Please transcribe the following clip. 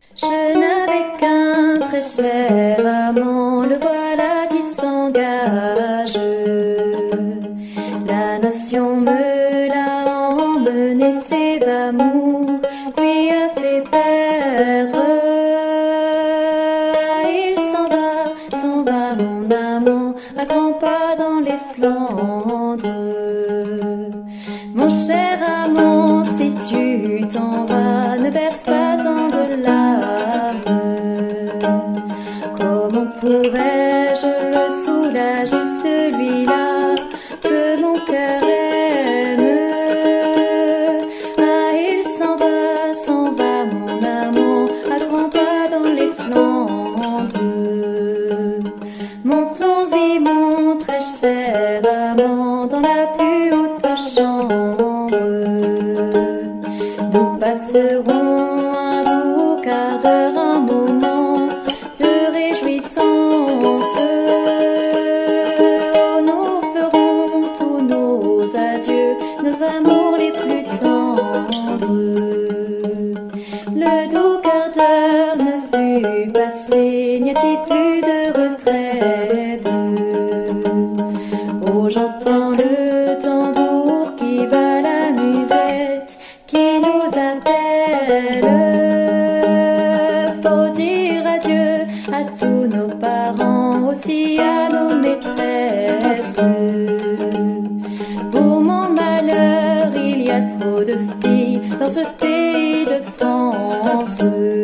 Je n'avais qu'un très cher amant, le voilà qui s'engage. La nation me l'a emmené, ses amours lui a fait perdre. Il s'en va mon amant, à grands pas dans les Flandres. Mon cher amant, si tu t'en vas, ne verse pas tant de larmes. Comment pourrais-je le soulager, celui-là que mon cœur aime? Ah, il s'en va mon amant, à grands pas dans les Flandres. Montons-y mon très cher amant, dans la plus haute chambre. Nous passerons un doux quart d'heure, un moment de réjouissance. Oh, nous ferons tous nos adieux, nos amours les plus tendres. Le doux quart d'heure ne fut passé, n'y a-t-il plus de retraite? Oh, j'entends le tambour qui bat la musette, qui nous appelle. Faut dire adieu à tous nos parents, aussi à nos maîtresses. Pour mon malheur, il y a trop de filles dans ce pays de France.